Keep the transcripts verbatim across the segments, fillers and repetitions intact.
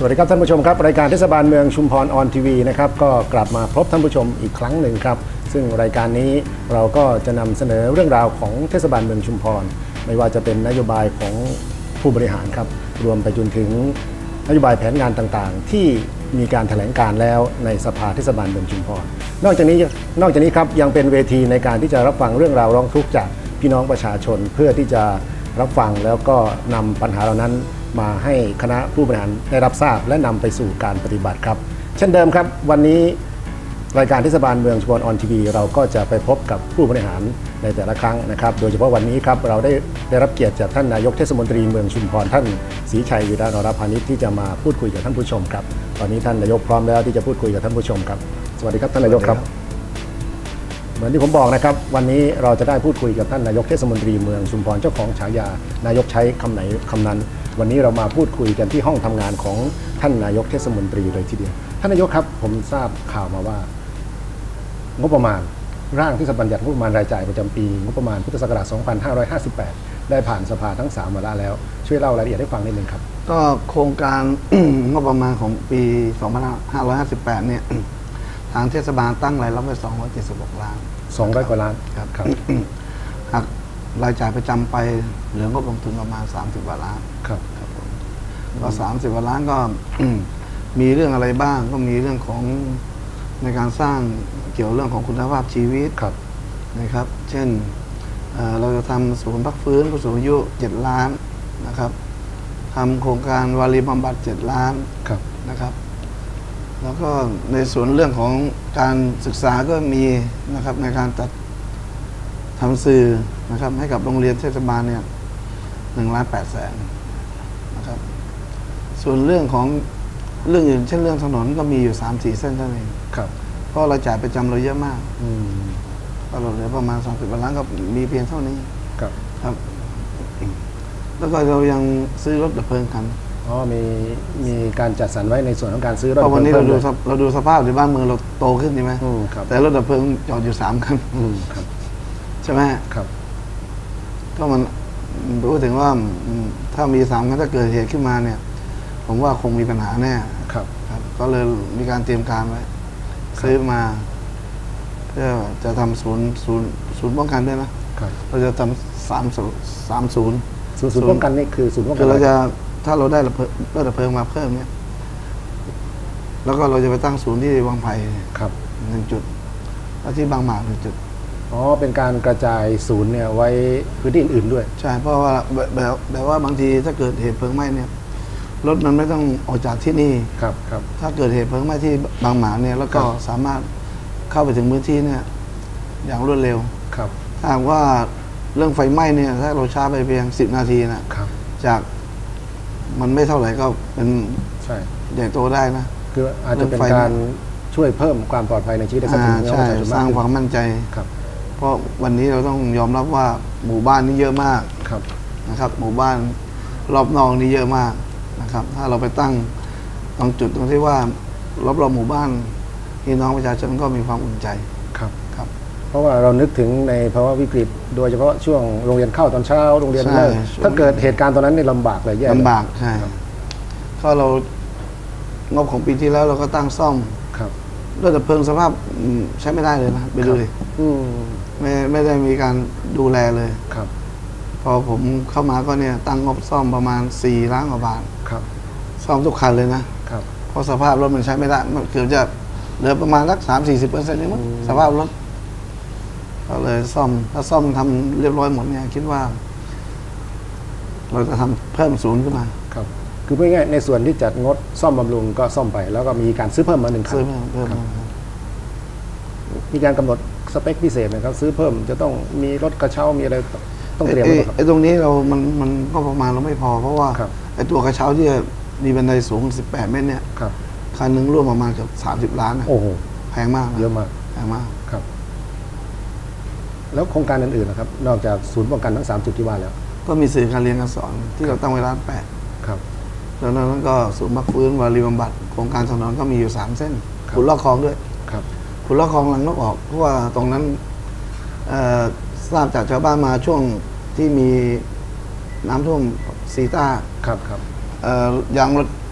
วัสดีครับท่านผู้ชมครับรายการเทศบาลเมืองชุมพรออนทีวีนะครับก็กลับมาพบท่านผู้ชมอีกครั้งหนึ่งครับซึ่งรายการนี้เราก็จะนำเสนอเรื่องราวของเทศบาลเมืองชุมพรไม่ว่าจะเป็นนโยบายของผู้บริหารครับรวมไปจนถึงนโยบายแผนงานต่างๆที่มีการแถลงการแล้วในสภาเทศบาลเมืองชุมพรนอกจากนี้นอกจากนี้ครับยังเป็นเวทีในการที่จะรับฟังเรื่องราวร้องทุกข์จากพี่น้องประชาชนเพื่อที่จะรับฟังแล้วก็นำปัญหาเหล่านั้นมาให้คณะผู้บริหารได้รับทราบและนำไปสู่การปฏิบัติครับเช่นเดิมครับวันนี้รายการเทศบาลเมืองชุมพรออนทีวีเราก็จะไปพบกับผู้บริหารในแต่ละครั้งนะครับโดยเฉพาะวันนี้ครับเราได้ได้รับเกียรติจากท่านนายกเทศมนตรีเมืองชุมพรท่านศรีชัยวีระนรพานิชที่จะมาพูดคุยกับท่านผู้ชมครับตอนนี้ท่านนายกพร้อมแล้วที่จะพูดคุยกับท่านผู้ชมครับสวัสดีครับท่านนายกครับเหมือนที่ผมบอกนะครับวันนี้เราจะได้พูดคุยกับท่านนายกเทศมนตรีเมืองชุมพรเจ้าของฉายานายกใช้คำไหนคำนั้นวันนี้เรามาพูดคุยกันที่ห้องทำงานของท่านนายกเทศมนตรีเลยทีเดียวท่านนายกครับผมทราบข่าวมาว่างบประมาณร่างที่บัญญัติงบประมาณรายจ่ายประจำปีงบประมาณพุทธศักราช สองพันห้าร้อยห้าสิบแปด ได้ผ่านสภาทั้งสามวาระแล้วช่วยเล่ารายละเอียดให้ฟังนิดนึงครับก็โครงการ งบประมาณของปี สองพันห้าร้อยห้าสิบแปด เนี่ยทางเทศบาลตั้งรายรับไว้สองร้อยเจ็ดสิบหกล้านสองร้อยกว่าล้านครับครับหากรายจ่ายประจำไปเหลืองบลงทุนประมาณสามสิบกว่าล้านครับครับผมก็สามสิบกว่าล้านก็มีเรื่องอะไรบ้างก็มีเรื่องของในการสร้างเกี่ยวเรื่องของคุณภาพชีวิตนะครับเช่นเราจะทำศูนย์พักฟื้นผู้สูงอายุเจ็ดล้านนะครับทำโครงการวารีบำบัดเจ็ดล้านนะครับแล้วก็ในส่วนเรื่องของการศึกษาก็มีนะครับในการจัดทำสื่อนะครับให้กับโรงเรียนเทศบาลเนี่ยหนึ่งล้านแปดแสนนะครับส่วนเรื่องของเรื่องอื่นเช่นเรื่องถนนก็มีอยู่สามสี่เส้นเท่านั้นเองครับเพราะเราจ่ายประจำเราเยอะมากก็เราเหลือประมาณสองสิบล้านก็มีเพียงเท่านี้ครับครับแล้วก็เรายังซื้อรถดับเพลิงกันอ๋อมีมีการจัดสรรไว้ในส่วนของการซื้อรถเพราะวันนี้เราดูเราดูสภาพในบ้านเมืองเราโตขึ้นใช่ไหมแต่รถดับเพลิงจอดอยู่สามคันใช่ไหมครับก็มันพูดถึงว่าถ้ามีสามคันถ้าเกิดเหตุขึ้นมาเนี่ยผมว่าคงมีปัญหาแน่ครับครับก็เลยมีการเตรียมการไว้ซื้อมาเพื่อจะทำศูนย์ศูนย์ศูนย์ป้องกันด้วยนะเราจะทำสามสามศูนย์ศูนย์ป้องกันนี่คือศูนย์ป้องกันคือเราจะถ้าเราได้รถดับเพลิงมาเพิ่มเนี่ยแล้วก็เราจะไปตั้งศูนย์ที่วังไผ่ครับหนึ่งจุดแล้วที่บางหมากหนึ่งจุดอ๋อเป็นการกระจายศูนย์เนี่ยไว้พื้นที่อื่นๆด้วยใช่เพราะว่าแบบแบบว่าบางทีถ้าเกิดเหตุเพลิงไหม้เนี่ยรถมันไม่ต้องออกจากที่นี่ครับครับถ้าเกิดเหตุเพลิงไหม้ที่บางหมากเนี่ยแล้วก็สามารถเข้าไปถึงพื้นที่เนี่ยอย่างรวดเร็วครับถ้าว่าเรื่องไฟไหม้เนี่ยถ้าเราช้าไปเพียงสิบนาทีนะครับจากมันไม่เท่าไหร่ก็เป็นใช่ใหญ่โตได้นะคืออาจจะเป็นการช่วยเพิ่มความปลอดภัยในชีวิตและทรัพย์สินใช่สร้างความมั่นใจครับเพราะวันนี้เราต้องยอมรับว่าหมู่บ้านนี้เยอะมากครับนะครับหมู่บ้านรอบนอกนี้เยอะมากนะครับถ้าเราไปตั้งตรงจุดตรงที่ว่ารอบๆหมู่บ้านพี่น้องประชาชนก็มีความอุ่นใจครับครับเพราะว่าเรานึกถึงในภาวะวิกฤตโดยเฉพาะช่วงโรงเรียนเข้าตอนเช้าโรงเรียนเลิกถ้าเกิดเหตุการณ์ตอนนั้นเนี่ยลำบากเลยแย่ลำบากใช่ก็เรางบของปีที่แล้วเราก็ตั้งซ่อมครับรถดับเพลิงสภาพใช้ไม่ได้เลยนะไปดูดิไม่ไม่ได้มีการดูแลเลยครับพอผมเข้ามาก็เนี่ยตั้งงบซ่อมประมาณสี่ล้านกว่าบาทครับซ่อมทุกคันเลยนะครับเพราะสภาพรถมันใช้ไม่ได้มันเกือบจะเหลือประมาณสักสามสี่สิบเปอร์เซ็นต์นี่มั้งสภาพรถก็เลยซ่อมถ้าซ่อมทำเรียบร้อยหมดเนี่ยคิดว่าเราจะทำเพิ่มศูนย์ขึ้นมาครับคือพูดง่ายในส่วนที่จัดงดซ่อมบำรุงก็ซ่อมไปแล้วก็มีการซื้อเพิ่มมาหนึ่งคันซื้อเพิ่มมีการกำหนดสเปคพิเศษนะครับซื้อเพิ่มจะต้องมีรถกระเช้ามีอะไรต้องเตรียมไอ้ตรงนี้เรามันมันก็ประมาณเราไม่พอเพราะว่าไอ้ตัวกระเช้าที่มีบันไดสูงสิบแปดเมตรเนี่ยคันหนึ่งร่วมประมาณเกือบสามสิบล้านนะโอ้โหแพงมากเยอะมากแพงมากครับแล้วโครงการอื่นๆนะครับนอกจากศูนย์ป้องกันทั้งสามจุดที่ว่าแล้วก็มีสื่อการเรียนการสอนที่เราตั้งไว้ล้านแปดครับแล้วนั้นก็ศูนย์พักฟื้นวารีบำบัดโครงการถนนก็มีอยู่สามเส้นขุดลอกคลองด้วยครับขุดลอกคลองหลังนกออกเพราะว่าตรงนั้นทราบจากชาวบ้านมาช่วงที่มีน้ำท่วมซีต้าครับครับยางรถ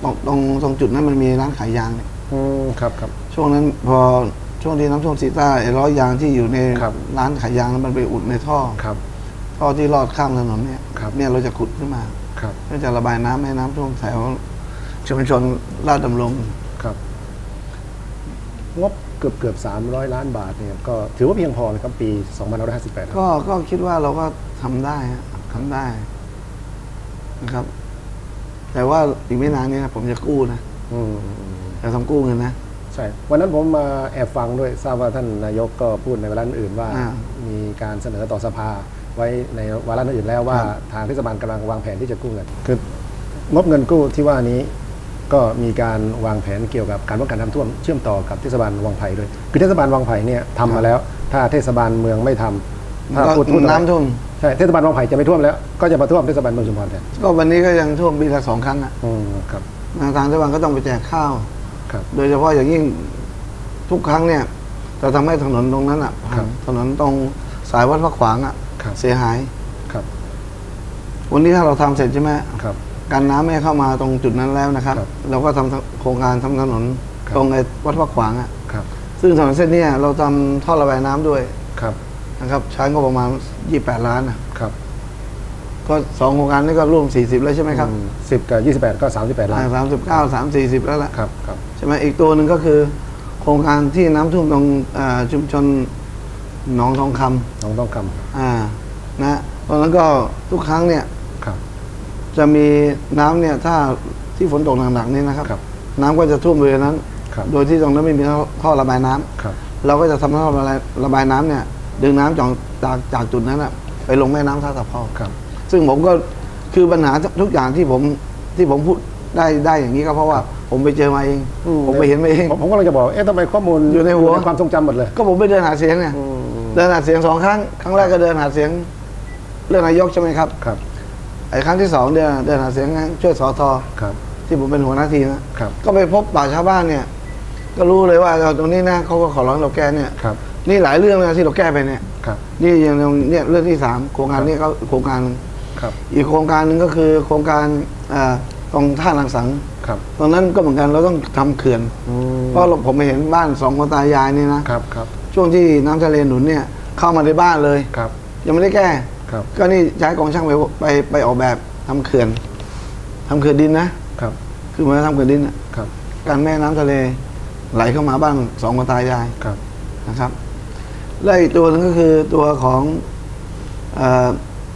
ตรงตรงตรงจุดนั้นมันมีร้านขายยางเนี่ยอืมครับครับช่วงนั้นพอช่วงที่น้ำท่วมซีต้าไอ้ล้อยางที่อยู่ในครับร้านขายยางนั้นมันไปอุดในท่อครับท่อที่ลอดข้ามถนนเนี่ยครับเนี่ยเราจะขุดขึ้นมาครับเพื่อจะระบายน้ำให้น้ำท่วมแถวชุมชนลาดดำรงครับงบเกือบเกือบสามร้อยล้านบาทเนี่ยก็ถือว่าเพียงพอไหมครับปีสองพันห้าร้อยห้าสิบแปดก็ก็คิดว่าเราก็ทำได้ฮะทำได้นะครับ แต่ว่าอีกไม่นานเนี้ผมจะกู้นะอืมจะทำกู้เงินนะใช่วันนั้นผมมาแอบฟังด้วยทราบว่าท่านนายกก็พูดในวาระอื่นว่าอ่ามีการเสนอต่อสภาไว้ในวาระอื่นแล้วว่าครับทางเทศบาลกำลังวางแผนที่จะกู้เงินคืองบเงินกู้ที่ว่านี้ก็มีการวางแผนเกี่ยวกับการป้องกันน้ำท่วมเชื่อมต่อกับเทศบาลวังไผ่ด้วยคือเทศบาลวังไผ่เนี่ยทำมาแล้ว ถ้าเทศบาลเมืองไม่ทำถ้าก็พูดพูดน้ำท่วมใช่เทศบาลวังไผ่จะไม่ท่วมแล้วก็จะมาท่วมเทศบาลเมืองชุมพรแทนก็วันนี้ก็ยังท่วมปีละสองครั้งอ่ะอืมครับทางเทศบาลก็ต้องไปแจกข้าวครับโดยเฉพาะอย่างยิ่งทุกครั้งเนี่ยจะทำให้ถนนตรงนั้นอ่ะครับถนนตรงสายวัดพระขวางอ่ะครับเสียหายครับวันนี้ถ้าเราทำเสร็จใช่ไหมครับการน้ำไม่เข้ามาตรงจุดนั้นแล้วนะครับครับเราก็ทำโครงการทำถนนครับตรงไอ้วัดพระขวางอ่ะครับซึ่งถนนเส้นเนี้ยเราทำท่อระบายน้ำด้วยครับนะครับใช้งบประมาณยี่สิบแปดล้านนะครับ ก็สองโครงการนี้ก็ร่วมสี่สิบแล้วใช่ไหมครับสิบกับยี่สิบแปดก็สามสิบแปดล้านสามสิบเก้าสามสี่สิบแล้วล่ะครับครับใช่ไหมอีกตัวหนึ่งก็คือ โครงการที่น้ำท่วมตรงอ่าชุมชนหนองทองคำน้องต้องคอ่านะตอนนั้นก็ทุกครั้งเนี่ยำครับจะมีน้ำเนี่ยถ้าที่ฝนตกหนักๆนี่นะครับครับน้ำก็จะท่วมบริเวณนั้นครับโดยที่ตรงนั้นไม่มีท่อท่อระบายน้ำครับเราก็จะทำท่อระบายระบายน้ำเนี่ยดึงน้ำจากจากจากจุดนั้นอะไปลงแม่น้ำท่าตะเภาครับซึ่งผมก็คือปัญหาทุกอย่างที่ผมที่ผมพูดได้ได้อย่างนี้ก็เพราะว่าผมไปเจอมาเอง ผมไปเห็นมาเองผมผมก็เลยจะบอกเอ๊ะทำไมข้อมูลอยู่ในหัวความทรงจำหมดเลยก็ผมไปเดินหาเสียงเนี่ยเดินหาเสียงสองครั้งครั้งแรกก็เดินหาเสียงเรื่องนายกใช่ไหมครับครับไอ้ครั้งที่สองเดินเดินหาเสียงช่วยสอทอครับที่ผมเป็นหัวหน้าทีนะครับ ก็ไปพบป่าชาวบ้านเนี่ย ก็รู้เลยว่าตรงนี้นะเขาก็ขอร้องเราแก้เนี่ยครับนี่หลายเรื่องนะที่เราแก้ไปเนี่ยครับนี่อย่างเนี่ยเรื่องที่สามโครงการนี้ก็โครงการหนึ่งครับอีกโครงการหนึ่งก็คือโครงการอ่าตรงท่าลังสังครับตรงนั้นก็เหมือนกันเราต้องทำเขื่อนอืมเพราะเราผมไปเห็นบ้านสองคนตายายนี่นะครับครับช่วงที่น้ำทะเลหนุนเนี่ยเข้ามาในบ้านเลยครับยังไม่ได้แก้ครับก็นี่ใช้กองช่างไปไปไปออกแบบทำเขื่อนทำเขื่อนดินนะครับ คือหมายถึงทำเขื่อนดินน่ะครับการแม่น้ำทะเลไหลเข้ามาบ้านสองคนตายายครับนะครับและอีกตัวหนึงก็คือตัวของเอ่อ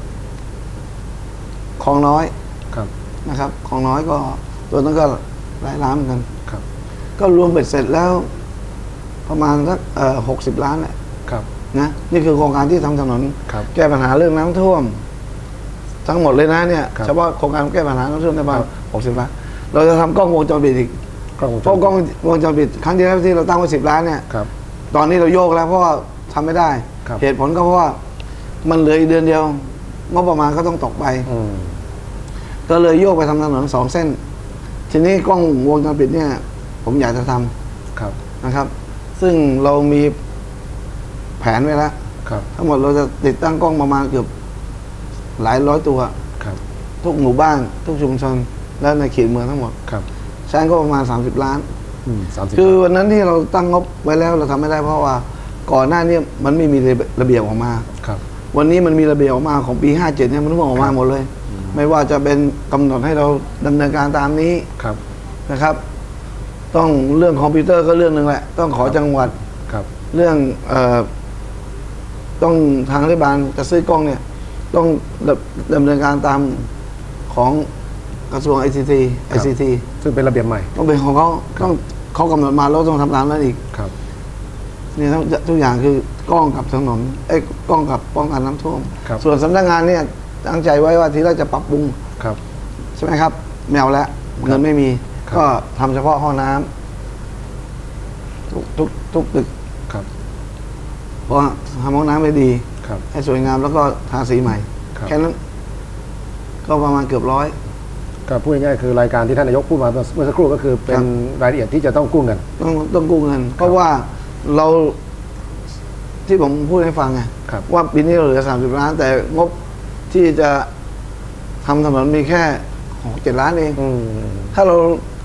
คลองน้อยครับนะครับคลองน้อยก็ตัวนั้นก็หลายล้านเหมือนกันครับก็รวมเบ็ดเสร็จแล้ว ประมาณสักหกสิบล้านแหละครับนะนี่คือโครงการที่ทำถนนครับแก้ปัญหาเรื่องน้ำท่วม ทั้งหมดเลยนะเนี่ยครับเฉพาะโครงการแก้ปัญหาน้ำท่วมในบ้านหกสิบล้านเราจะทำกล้องวงจรปิดอีกกล้องวงเพจรราะกล้องปิดวงจรปิดครั้งที่แล้วที่เราตั้งไว้สิบล้านเนี่ยครับตอนนี้เราโยกแล้วเพราะว่าทำไม่ได้ครับเหตุผลก็เพราะว่ามันเหลืออีกเดือนเดียวงบประมาณก็ต้องตกไปอืมก็เลยโยกไปทำถนนสองเส้น ทีนี้กล้องวงจรปิดเนี่ย ผมอยากจะทำครับนะครับ ซึ่งเรามีแผนไว้แล้วครับทั้งหมดเราจะติดตั้งกล้องประมาณเกือบหลายร้อยตัวครับทุกหมู่บ้านทุกชุมชนและในเขตเมืองทั้งหมดครับใช้ก็ประมาณสามสิบล้านอืมสามสิบคือวันนั้นที่เราตั้งงบไว้แล้วเราทำไม่ได้เพราะว่าก่อนหน้านี้มันไม่มีระเบียบออกมาครับวันนี้มันมีระเบียบออกมาของปีห้าเจ็ดเนี่ยมันทุกออกมาหมดเลย ไม่ว่าจะเป็นกำหนดให้เราดำเนินการตามนี้ครับนะครับ ต้องเรื่องคอมพิวเตอร์ก็เรื่องหนึ่งแหละ ต้องขอจังหวัดครับเรื่องเอ่อต้องทางรัฐบาลจะซื้อกล้องเนี่ย ต้องดำดำเนินการตามของกระทรวง ไอ ซี ที ไอ ซี ทีซึ่งเป็นระเบียบใหม่ต้องเป็นของเขาต้องเขากำหนดมาแล้วต้องทำตามนั้นอีกครับนี่ทั้งทุกอย่างคือกล้องกับถนนไอ้ยกล้องกับป้องกันน้ำท่วมครับส่วนสำนักงานเนี่ยตั้งใจไว้ว่าทีแรกจะปรับปรุงครับใช่ไหมครับไม่เอาแล้วเงินไม่มีครับก็ทำเฉพาะห้องน้ำทุกทุกทุกตึกครับเพราะทำห้องน้ำไปดีครับให้สวยงามแล้วก็ทาสีใหม่ครับแค่นั้น ก็ประมาณเกือบร้อยก็พูดง่ายๆคือรายการที่ท่านนายกพูดมาเมื่อสักครู่ก็คือเป็นรายละเอียดที่จะต้องกู้เงินต้องต้องกู้เงิน เพราะว่าเราที่ผมพูดให้ฟังไงครับว่าปีนี้เราเหลือสามสิบล้าน แต่งบที่จะทำถนนมีแค่หกเจ็ดล้านเองอืมถ้าเรา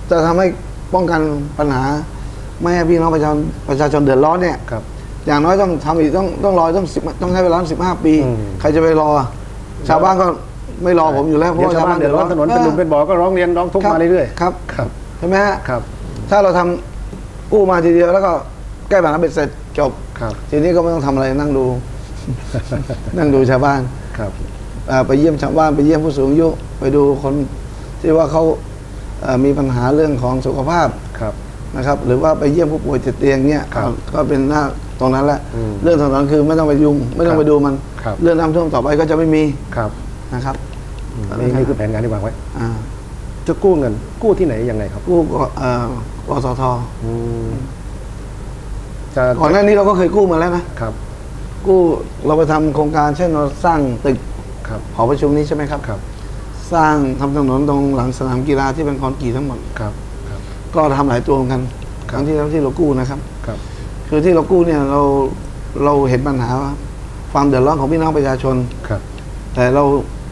จะทำให้ป้องกันปัญหาไม่ให้พี่น้องประชาชนประชาชนเดือดร้อนเนี่ยครับอย่างน้อยต้องทำอีกต้องต้องรอต้องสิบต้องใช้เวลาสิบห้าปีอืมใครจะไปรอ ชาวบ้านก็ไม่รอผมอยู่แล้วเพเดี๋ยวราะชาวบ้านเดือดร้อนถนนเป็นหลุมเป็นบ่อก็ร้องเรียนร้องทุกข์มาเรื่อยครับๆครับใช่ไหมฮะครับถ้าเราทำกู้มาทีเดียวแล้วก็แก้ปัญหาเบ็ดเสร็จจบครับทีนี้ก็ไม่ต้องทำอะไรนั่งดู นั่งดูชาวบ้านครับอ่าไปเยี่ยมชาวบ้านไปเยี่ยมผู้สูงอายุไปดูคนที่ว่าเขาเอ่อมีปัญหาเรื่องของสุขภาพครับนะครับ หรือว่าไปเยี่ยมผู้ป่วยติดเตียงเนี่ยครับก็เป็นหน้าตรงนั้นแหละอืมเรื่องถนนคือไม่ต้องไปยุ่งไม่ต้องครับไปดูมันครับเรื่องน้ำท่วมต่อไปก็จะไม่มีครับนะครับอืมนี่นี่คือแผนงานที่วางไว้อ่าจะกู้เงิน กู้ที่ไหนยังไงครับกู้ก็เอ่อกสทอืมจะก่อนหน้านี้เราก็เคยกู้มาแล้วนะครับ กู้เราไปทำโครงการเช่นเราสร้างตึกครับหอประชุมนี้ใช่ไหมครับครับสร้างทำถนนตรงหลังสนามกีฬาที่เป็นคอนกรีตทั้งหมดครับครับก็ทำหลายตัวเหมือนกันครับทั้งที่ทั้งที่เรากู้นะครับครับคือที่เรากู้เนี่ยเราเราเห็นปัญหาความเดือดร้อนของพี่น้องประชาชนครับแต่เรา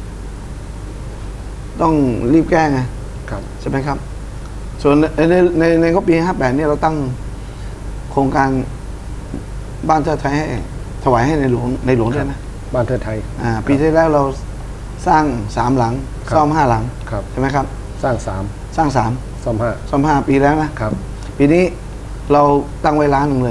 ต้องรีบแก้ไงครับใช่ไหมครับ ส่วนในในในในงบปีห้าแปดเนี่ยเราตั้งโครงการบ้านเทิดไทยให้ถวายให้ในหลวงในหลวงด้วยนะบ้านเทิดไทยอ่าปีที่แล้วเราสร้างสามหลังครับซ่อมห้าหลังครับใช่ไหมครับสร้างสามสร้างสามซ่อมห้าซ่อมห้าปีแล้วนะครับปีนี้เราตั้งไว้ล้านหนึ่งเลย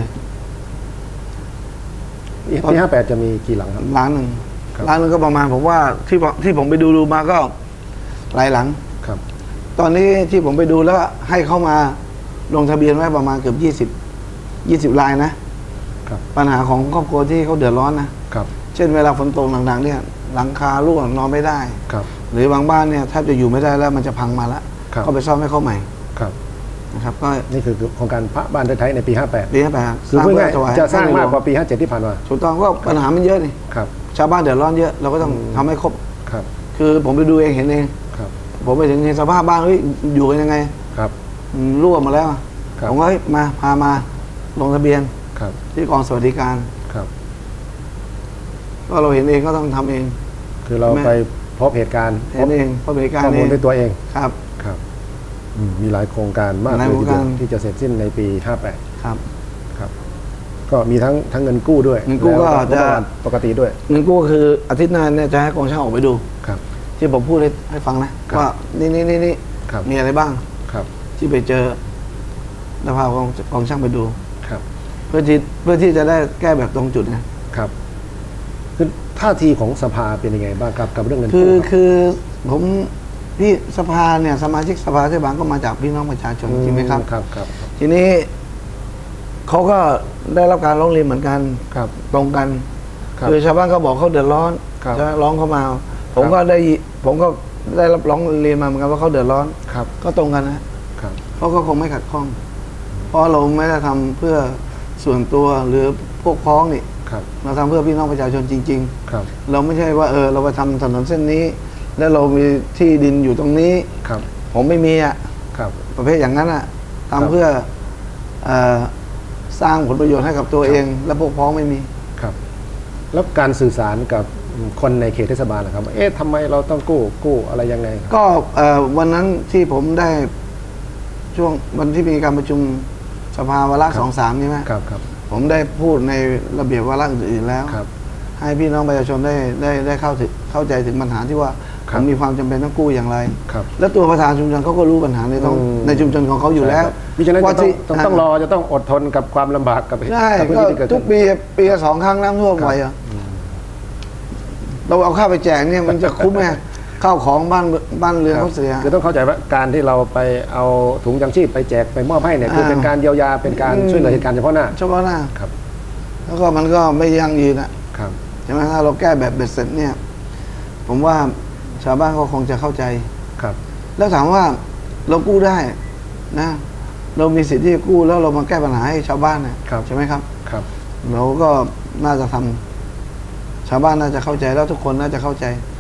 ปีห้าแปดจะมีกี่หลังครับล้านหนึ่งครับล้านหนึ่งก็ประมาณผมว่าที่ผมที่ผมไปดูดูมาก็หลายหลังครับตอนนี้ที่ผมไปดูแล้วให้เข้ามาลงทะเบียนไว้ประมาณเกือบยี่สิบยี่สิบรายนะครับ ปัญหาของครอบครัวที่เขาเดือดร้อนนะครับ เช่นเวลาฝนตกหนักๆเนี่ยหลังคารั่วนอนไม่ได้ครับหรือบางบ้านเนี่ยแทบจะอยู่ไม่ได้แล้วมันจะพังมาแล้วครับก็ไปซ่อมให้เขาใหม่ครับนะครับ ก็นี่คือโครงการพระบ้านเทิดไทยในปีห้าแปดปีห้าแปดคือพูดง่ายถวายจะสร้างให้ในหลวมากกว่าปีห้าเจ็ดที่ผ่านมาถูกต้องก็ปัญหามันเยอะนี่ครับชาวบ้านเดือดร้อนเยอะเราก็ต้องทำให้ครบครับคือผมไปดูเองเห็นเองครับผมไปถึงเห็นสภาพบ้านเฮ้ยอยู่กันยังไงครับอืมรั่วหมาแล้วครับผมก็เฮ้ยมาพามาลงทะเบียนครับที่กองสวัสดิการครับก็เราเห็นเองก็ต้องทำเองคือเราแม่ไปพบเหตุการณ์เห็นเองเพราะบริการข้อเอมูลงด้วยตัวเองครับครับอืมมีหลายโครงการมากหเลลายยโครทีงเดีกาย รวที่จะเสร็จสิ้นในปีห้าแปดครับครับ ก็มีทั้งทั้งเงินกู้ด้วยเงินกู้ก็แล้วจะปกติด้วยเงินกู้ก็คืออาทิตย์หน้าเนี่ยจะให้กองช่างออกไปดูครับที่ผมพูดให้ให้ฟังนะครับ ว่านี่นี่นี่นี่ครับมีอะไรบ้างครับที่ไปเจอแล้วพากองกองช่างไปดูครับเพื่อที่เพื่อที่จะได้แก้แบบตรงจุดไงครับคือท่าทีของสภาเป็นยังไงบ้างครับกับเรื่องเงินคือกู้ครับคือผมพี่สภาเนี่ยสมาชิกสภาเทศบาลก็มาจากพี่น้องประชาชนจริงไหมครับครับครับทีนี้เขาก็ได้รับการร้องเรียนเหมือนกันครับตรงกันครับคือชาวบ้านก็บอกเขาเดือดร้อนครับจะร้องเข้ามา ผมก็ได้ผมก็ได้รับร้องเรียนมาเหมือนกันว่าเขาเดือดร้อนครับก็ตรงกันนะครับ เขาก็คงไม่ขัดข้อง เพราะเราไม่ได้ทำเพื่อส่วนตัวหรือพวกพ้องนี่ครับเราทำเพื่อพี่น้องประชาชนจริงครับๆ เราไม่ใช่ว่าเออเราไปทำถนนเส้นนี้ แล้วเรามีที่ดินอยู่ตรงนี้ครับผมไม่มีอ่ะครับประเภทอย่างนั้นอ่ะครับทำเพื่อเออสร้างผลประโยชน์ให้กับตัวเอง และพวกพ้องไม่มีครับ แล้วการสื่อสารกับคนในเขตเทศบาลนะครับว่าเอ๊ะทำไมเราต้องกู้กู้อะไรยังไงครับก็เอ่อวันนั้นที่ผมได้ช่วงวันที่มีการประชุมสภาวาระสองสามใช่ไหมครับครับผมได้พูดในระเบียบวาระอื่นๆแล้วครับให้พี่น้องประชาชนได้ได้ได้เข้าถึงเข้าใจถึงปัญหาที่ว่าคผรับมมีความจำเป็นต้องกู้อย่างไรครับและตัวประธานชุมชนเขาก็รู้ปัญหาในท้องอืมในชุมชนของเขาอยู่แล้วมิฉะนั้นว่าจะต้องที่ต้องต้องรอจะต้องอดทนกับความลำบากกับใช่กับพื้นก็ที่ที่เกิดทุขึ้กนปีปีละสองครั้งน้ำท่วมครับไหวเหรอเราเอาข้าวไปแจกเนี่ยมันจะคุ้มไหมข้าวของบ้านบ้านเรือนเขาเสียคือต้องเข้าใจว่าการที่เราไปเอาถุงยังชีพไปแจกไปมอบให้เนี่ยคืออ่าเป็นการเยียวยาเป็นการอืมช่วยเหลือเหตุการณ์เฉพาะหน้าเฉพาะหน้าครับแล้วก็มันก็ไม่ยั่งยืนอะครับใช่ไหมถ้าเราแก้แบบเบ็ดเสร็จเนี่ย ผมว่าชาวบ้านก็คงจะเข้าใจครับแล้วถามว่าเรากู้ได้นะ เรามีสิทธิ์ที่จะกู้แล้วเรามาแก้ปัญหาให้ชาวบ้านนะครับ ใช่ไหมครับครับเราก็น่าจะทำชาวบ้านน่าจะเข้าใจแล้วทุกคนน่าจะเข้าใจ